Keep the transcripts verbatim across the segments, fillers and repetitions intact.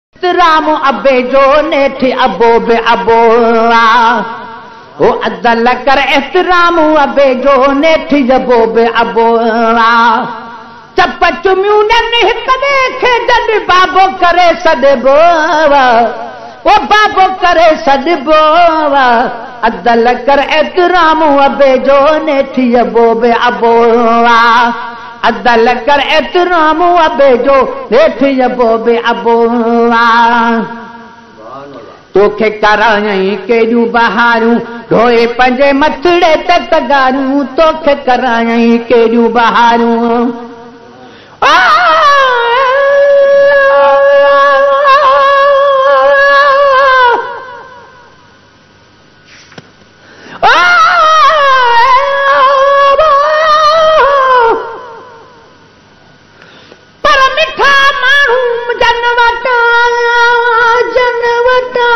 राम अबे जो नेठी अबो बे अबो ओ अदल कर एहतराम अबे जो नेठी अबो बे अबो चप चुमियूं न हिक देखे जद बाबो करे सदबो ओ बाबो करे सदबो अदल कर एहतराम अबे जो नेठी अबो बे अबो अदल कर एहतराम अबे जो नेठी अबो बे अबो तोखे कराई केॾियूं बहारूं ढोए पंजे मथड़े ते तगारूं तोखे कराई केॾियूं बहारूं पर मिठा माण्हू जन वटा जन वटा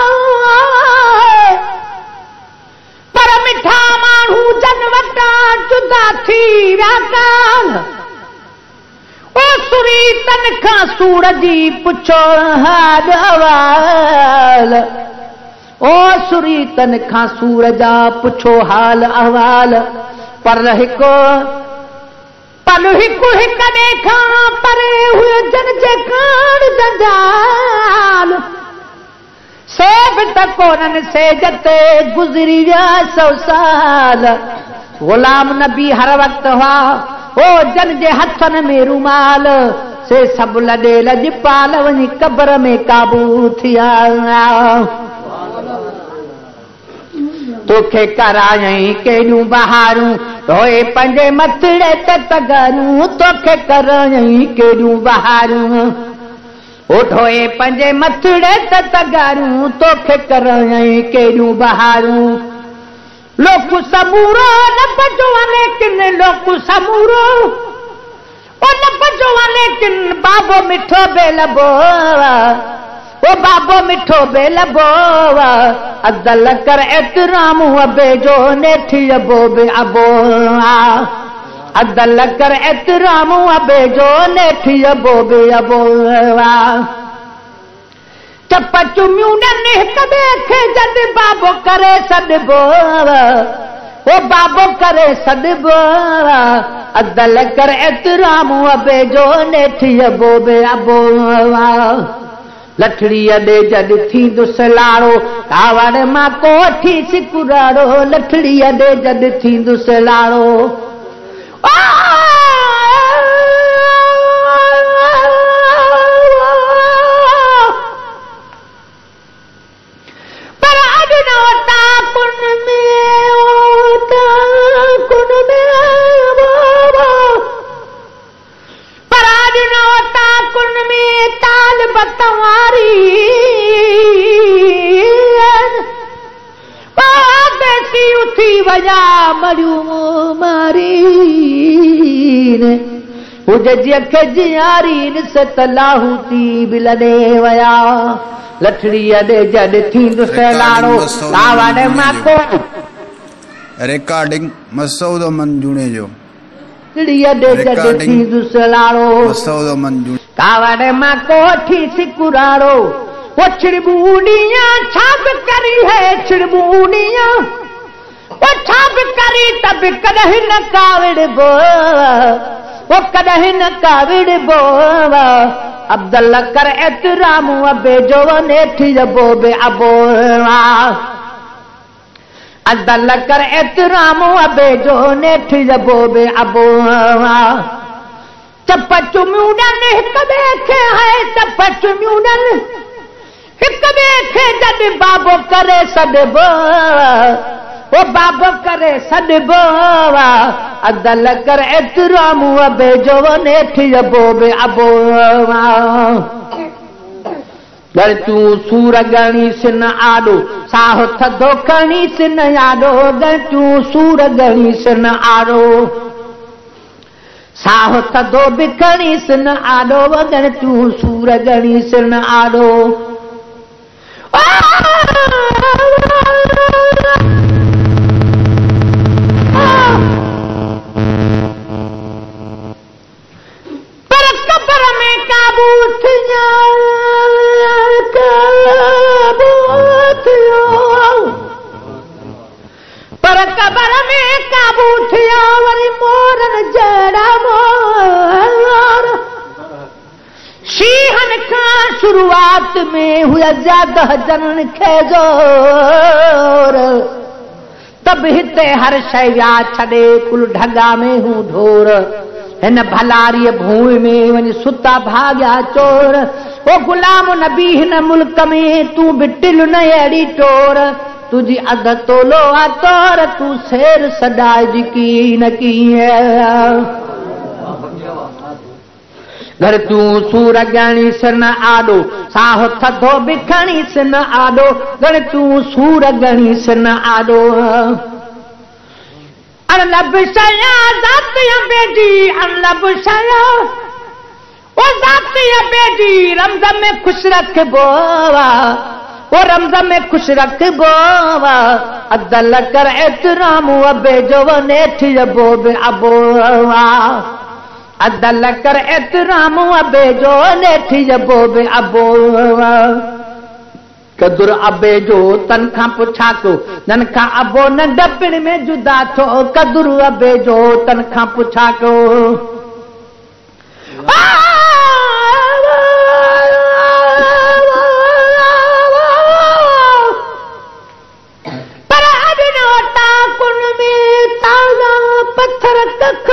पर मिठा माण्हू जन वटा जुदा थी विया कान ओ सुरीतन खां सूरजी पुछो हाल अहवाल ओ सुरीतन खां सूरजा पुछो हाल अहवाल पर हिकु पल हिकु हिक ॿिए खां परे हुए जन जे कान जंजाल सेब त कोननि सेज ते गुज़री विया सौ साल गुलाम नबी हर वक्त हुआ ओ जन जे हथनि में रुमाल से सभु लॾे लॼपाल वञी कब्र में काबू थिया तोखे कराई केॾियूं बहारूं ढोए पंजे मथड़े ते तगारूं तोखे कराई केॾियूं बहारूं ओ ढोए पंजे मथड़े ते तगारूं तोखे कराई केॾियूं बहारूं लोकु समूरो न बजो लेकिन लोकु समूरो ओ न बजो लेकिन बाबो मिठो बे लबो ओ बाबो मिठो बे लबो अदल कर एहतराम अबे जो नेठी अबो बे अबो अदल कर एहतराम अबे जो नेठी अबो बे अबो चप चुमियूं न हिक ॿिए खे जद बाबो करे सॾबो ओ बाबो करे सॾबो अदल कर एहतराम अबे जो नेठी अबो बे अबो लठड़ीअ ॾे जॾ थींदुसि लाड़ो कावड़ मां कोठी सिकुराड़ो लठड़ीअ ॾे जॾ थींदुसि लाड़ो पर अॼु न वता कुन में वता कुन में पर अॼु न वता कुन में ताल बतवारी देसी उथी वञा मरियूं मारी हुज जी अख जियारी से तलाहू थी बि लॾे वया लठड़ीअ ॾे जॾ थींदुसि लाड़ो कावड़ मां को रिकॉर्डिंग मसूद मंजूणे जो लठड़ीअ ॾे जॾ थींदुसि लाड़ो मसूद मंजूणे कावड़ मां कोठी सिकुराड़ो वो छिड़बूड़ियां छाप करी है छिड़बूड़ियां वो छाप करी तब कदहि न काविड़ बो वो कदहि न काविड़ बो अब्दुल्ला कर एहतराम अबे जो नेठी अबो बे अबो अब्दुल्ला कर एहतराम अबे जो नेठी अबो बे अबो चप चुमियूं न हिक ॿिए खे है चप चुमियूं न हिक ॿिए खे जॾ बाबो करे सॾबो ओ बाबो करे सॾबो अदल कर एहतराम अबे जो नेठी अबो बे अबो गर तूं सूर गणी सिन आॾो साहो थधो खणी सिन आॾो गर तूं सूर गणी सिन आॾो साहो थधो बि खणी सिन आॾो अगर तूं सूर गणी सिन आॾो पर कब्र में काबू थिया शुरुआत में हुआ ज्यादा जनन खे जोर तब हिते हर शइ विया छॾे कुल ढगा में हूं ढोर हिन भलारीअ भूमि में वञी सुता भाॻिया चोर ओ गुलाम नबी हिन मुल्क में तूं बि टिल न अहिड़ी टोर तुझी अध तोलो आ तोर तूं शेर सॾाइजी की न कीअं घर तूं सूर ॻणी सिन आॾो साहो थधो बि खणी सिन आॾो घर तूं सूर ॻणी सिन आॾो अनलब शया ज़ातिया बेटी अनलब शया ओ ज़ातिया बेटी रमज़ में खुश रखबो ओ रमज़ में खुश रखबो अदल कर एतराम अबे जो नेठी अबो बे अबो अदल कर एतराम अबे जो नेठी अबो बे अबो कदुर अबे जो तन खां पुछा को जन खां अबो न डपिण में जुदा थो कदुर अबे जो तन खां पुछा को पर अॾिनो टाकुन में ताज़ा पत्थर कख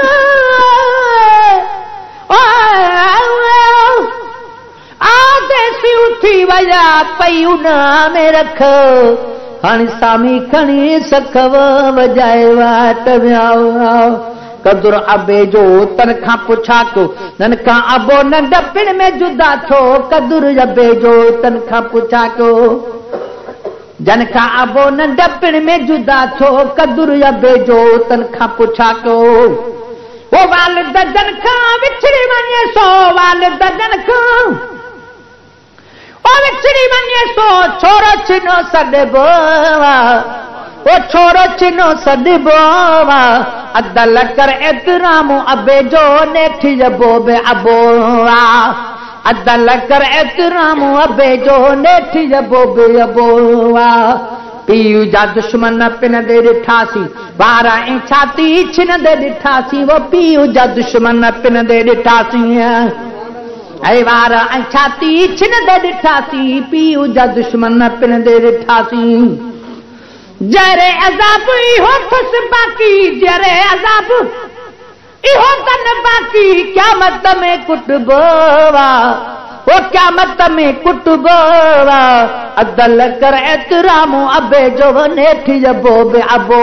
उठी वया पई उन में रख हाणे सामी खणी सखव वजाए वाट वियाओ कदुर अबे जो तन खां पुछा को नन खां अबो न डपिण में जुदा थो कदुर अबे जो तन खां पुछा को जन खां अबो न डपिण में जुदा थो कदुर अबे जो तन खां पुछा को ओ वाल ददन खां विछड़ी वञे सो वाल ददन खां ओ विछड़ी वञे सो छोरो छिनो सॾबो ओ छोरो छिनो सॾबो अदल कर एतराम अबे जो नेठी अबो बे अबो अदल कर एतराम अबे जो नेठी अबो बे अबो पीउ जा दुश्मन पिन दे ॾिठासी ॿार ऐं छाती छिन दे ॾिठासी वो पीउ जा दुश्मन पिन दे ॾिठासी ऐं वार ऐं छाती छिन दे ॾिठासी पीउ जा दुश्मन पिन दे ॾिठासी जरे अज़ाब इहो थुस बाक़ी जरे अज़ाब इहो तन बाक़ी क़यामत में कुटबो वो क़यामत में कुटबो अदल कर एतराम अबे जो नेठी अबो बे अबो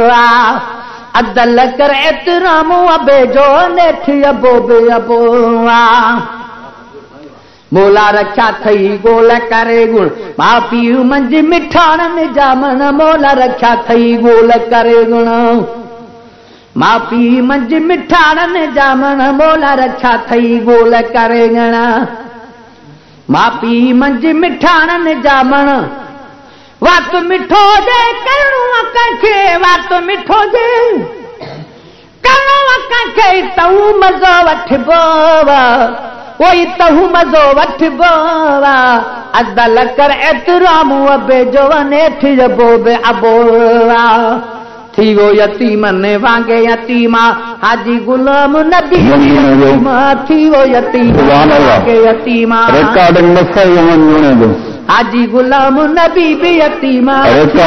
अदल कर एतराम अबे जो नेठी अबो बे अबो मोला रखा थई गोल करे गुण मां पीउ मंझ मिठाणन जामन मोला रखा थई गोल करे गुण मां पीउ मंझ मिठाणन जामन मोला रखा थई गोल करे गुण मां पीउ मंझ मिठाणन जामन वात मिठो दे करणो कंखे वात मिठो दे करणो कंखे तऊ मज़ो वठबो कोई तहु मज़ो वठबो अदल कर एतराम अबे जो नेठी अबो बे अबो थी वो यतीमन वांगे यतीमा हाजी गुलाम नबी थी वो यतीम वांगे यतीमा हाजी गुलाम नबी भी यतीमा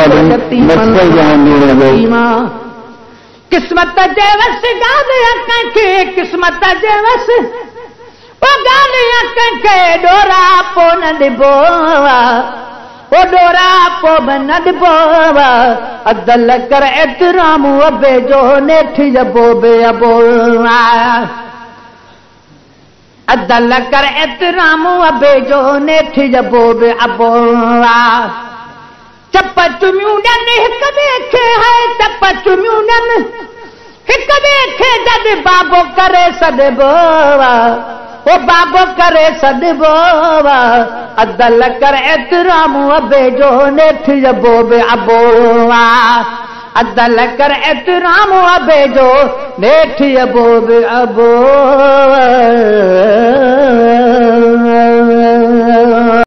यतीमा किस्मत जे वस गालिया कंखे किस्मत जे वस ओ गालिया कंखे डोरा पो न ॾिबो ओ डोरा पो बि न ॾिबो अदल कर एतराम अबे जो नेठी अबो बे अबो अदल कर एतराम अबे जो नेठी अबो बे अबो चप चुमियूं ॾियनि हिक ॿिए खे है चप चुमियूं ॾियनि हिक ॿिए खे जॾहिं बाबो करे सॾबो ओ बाबो करे सॾबो अदल कर एतराम अबे जो नेठी अबो बे अबो अदल कर एतराम अबे जो नेठी अबो बे अबो